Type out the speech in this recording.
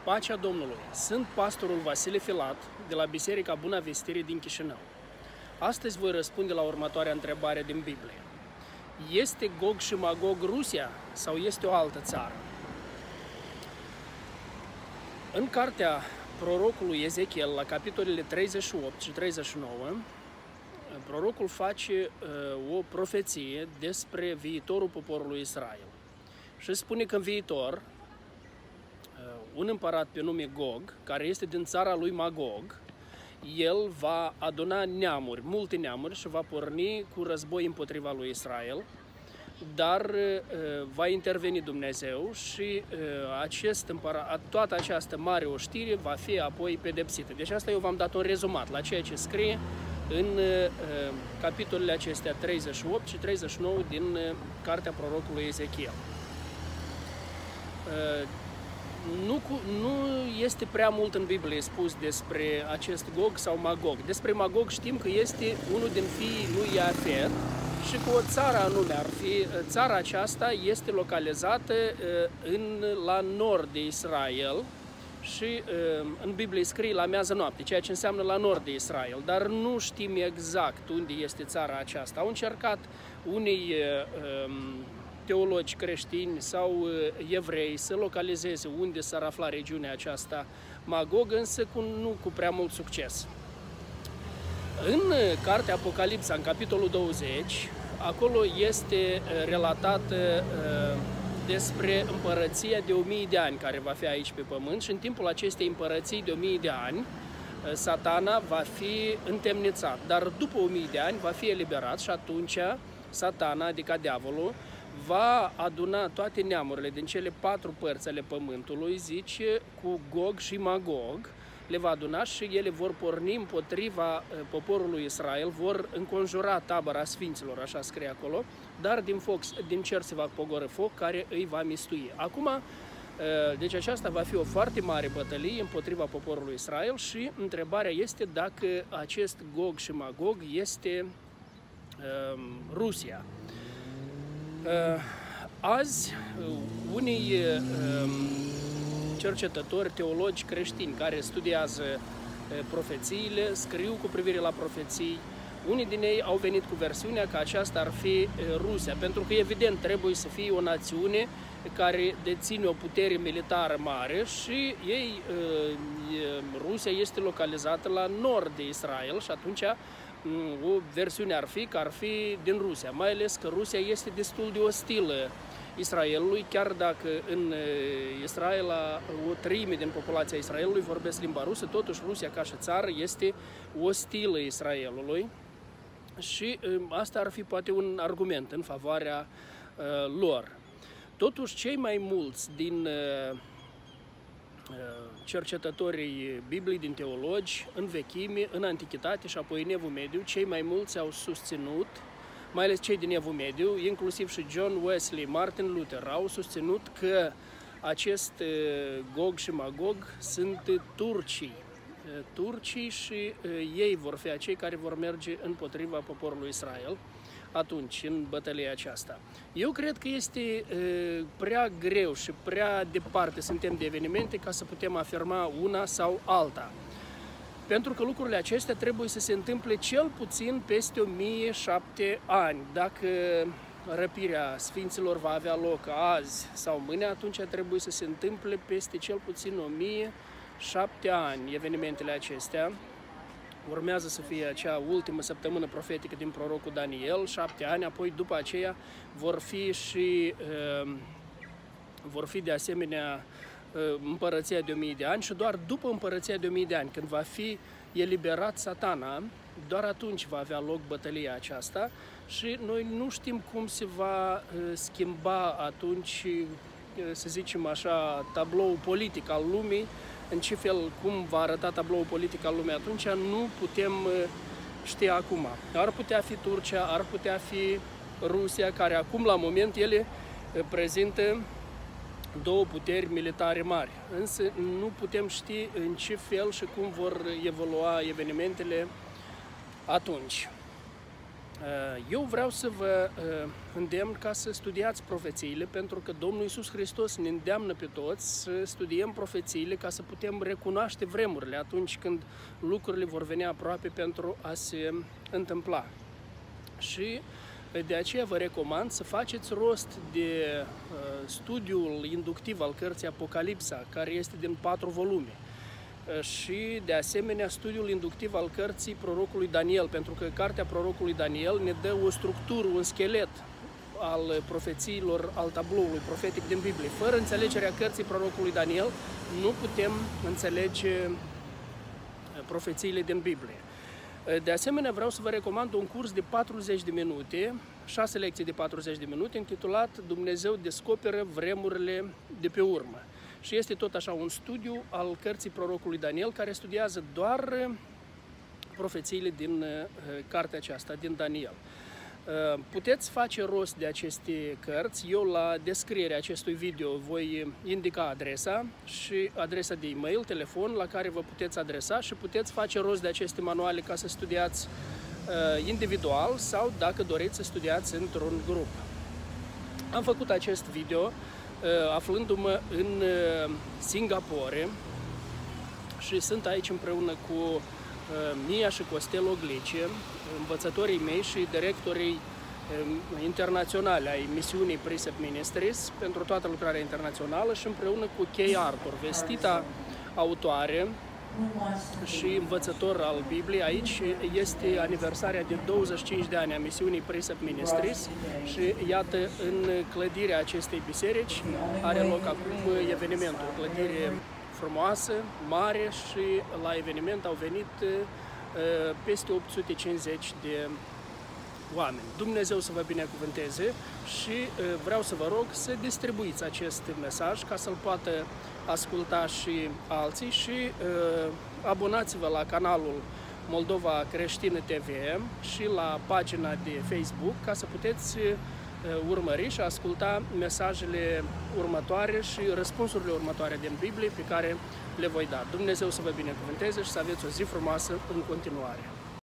Pacea Domnului! Sunt pastorul Vasile Filat de la Biserica Buna Vestire din Chișinău. Astăzi voi răspunde la următoarea întrebare din Biblie. Este Gog și Magog Rusia sau este o altă țară? În cartea prorocului Ezechiel, la capitolele 38 și 39, prorocul face o profeție despre viitorul poporului Israel. Și spune că în viitor, un împărat pe nume Gog, care este din țara lui Magog, el va aduna neamuri, multe neamuri și va porni cu război împotriva lui Israel, dar va interveni Dumnezeu și acest împărat, toată această mare oștire va fi apoi pedepsită. Deci asta eu v-am dat un rezumat la ceea ce scrie în capitolele acestea 38 și 39 din cartea prorocului Ezechiel. Nu este prea mult în Biblie spus despre acest Gog sau Magog. Despre Magog știm că este unul din fiii lui Iafet și că o țară anume ar fi. Țara aceasta este localizată la nord de Israel și în Biblie scrie la miază noapte, ceea ce înseamnă la nord de Israel, dar nu știm exact unde este țara aceasta. Au încercat unii teologi creștini sau evrei să localizeze unde s-ar afla regiunea aceasta Magog, însă nu cu prea mult succes. În cartea Apocalipsa, în capitolul 20, acolo este relatată despre împărăția de 1000 de ani care va fi aici pe pământ și în timpul acestei împărății de 1000 de ani Satana va fi întemnițat, dar după 1000 de ani va fi eliberat și atunci Satana, adică diavolul, va aduna toate neamurile din cele 4 părți ale pământului, zice, cu Gog și Magog, le va aduna și ele vor porni împotriva poporului Israel, vor înconjura tabăra sfinților, așa scrie acolo, dar din cer se va pogorî foc care îi va mistui. Acum, deci aceasta va fi o foarte mare bătălie împotriva poporului Israel și întrebarea este dacă acest Gog și Magog este Rusia. Azi, unii cercetători, teologi creștini care studiază profețiile, scriu cu privire la profeții, unii din ei au venit cu versiunea că aceasta ar fi Rusia, pentru că evident trebuie să fie o națiune care deține o putere militară mare și Rusia este localizată la nord de Israel și atunci o versiune ar fi din Rusia, mai ales că Rusia este destul de ostilă Israelului, chiar dacă în Israel o treime din populația Israelului vorbesc limba rusă, totuși Rusia ca și țară este ostilă Israelului și asta ar fi poate un argument în favoarea lor. Totuși, cei mai mulți din cercetătorii Bibliei, din teologi, în vechime, în antichitate și apoi în Evul Mediu, cei mai mulți au susținut, mai ales cei din Evul Mediu, inclusiv și John Wesley, Martin Luther, au susținut că acest Gog și Magog sunt turcii și ei vor fi acei care vor merge împotriva poporului Israel atunci, în bătălia aceasta. Eu cred că este prea greu și prea departe suntem de evenimente ca să putem afirma una sau alta. Pentru că lucrurile acestea trebuie să se întâmple cel puțin peste 1007 ani. Dacă răpirea sfinților va avea loc azi sau mâine, atunci trebuie să se întâmple peste cel puțin 1007 ani evenimentele acestea. Urmează să fie acea ultimă săptămână profetică din prorocul Daniel, 7 ani, apoi după aceea vor fi de asemenea împărăția de 1000 de ani și doar după împărăția de 1000 de ani, când va fi eliberat Satana, doar atunci va avea loc bătălia aceasta și noi nu știm cum se va schimba atunci, să zicem așa, tabloul politic al lumii, în ce fel, cum va arăta tabloul politic al lumii atunci, nu putem ști acum. Ar putea fi Turcia, ar putea fi Rusia, care acum, la moment, ele prezintă două puteri militare mari. Însă nu putem ști în ce fel și cum vor evolua evenimentele atunci. Eu vreau să vă îndemn ca să studiați profețiile, pentru că Domnul Iisus Hristos ne îndeamnă pe toți să studiem profețiile ca să putem recunoaște vremurile atunci când lucrurile vor veni aproape pentru a se întâmpla. Și de aceea vă recomand să faceți rost de studiul inductiv al cărții Apocalipsa, care este din 4 volume. Și, de asemenea, studiul inductiv al cărții prorocului Daniel, pentru că cartea prorocului Daniel ne dă o structură, un schelet al profețiilor, al tabloului profetic din Biblie. Fără înțelegerea cărții prorocului Daniel, nu putem înțelege profețiile din Biblie. De asemenea, vreau să vă recomand un curs de 40 de minute, 6 lecții de 40 de minute, intitulat Dumnezeu descoperă vremurile de pe urmă. Și este tot așa un studiu al cărții prorocului Daniel, care studiază doar profețiile din cartea aceasta, din Daniel. Puteți face rost de aceste cărți. Eu la descrierea acestui video voi indica adresa și adresa de e-mail, telefon la care vă puteți adresa și puteți face rost de aceste manuale ca să studiați individual sau, dacă doriți, să studiați într-un grup. Am făcut acest video aflându-mă în Singapore și sunt aici împreună cu Mia și Costel Oglice, învățătorii mei și directorii internaționale ai misiunii Precept Ministries pentru toată lucrarea internațională și împreună cu Kay Arthur, vestita autoare și învățător al Bibliei. Aici este aniversarea de 25 de ani a misiunii Precept Ministries și iată, în clădirea acestei biserici are loc acum evenimentul. O clădire frumoasă, mare, și la eveniment au venit peste 850 de oameni. Dumnezeu să vă binecuvânteze și vreau să vă rog să distribuiți acest mesaj ca să-l poată asculta și alții și abonați-vă la canalul Moldova Creștină TV și la pagina de Facebook ca să puteți urmări și asculta mesajele următoare și răspunsurile următoare din Biblie pe care le voi da. Dumnezeu să vă binecuvânteze și să aveți o zi frumoasă în continuare.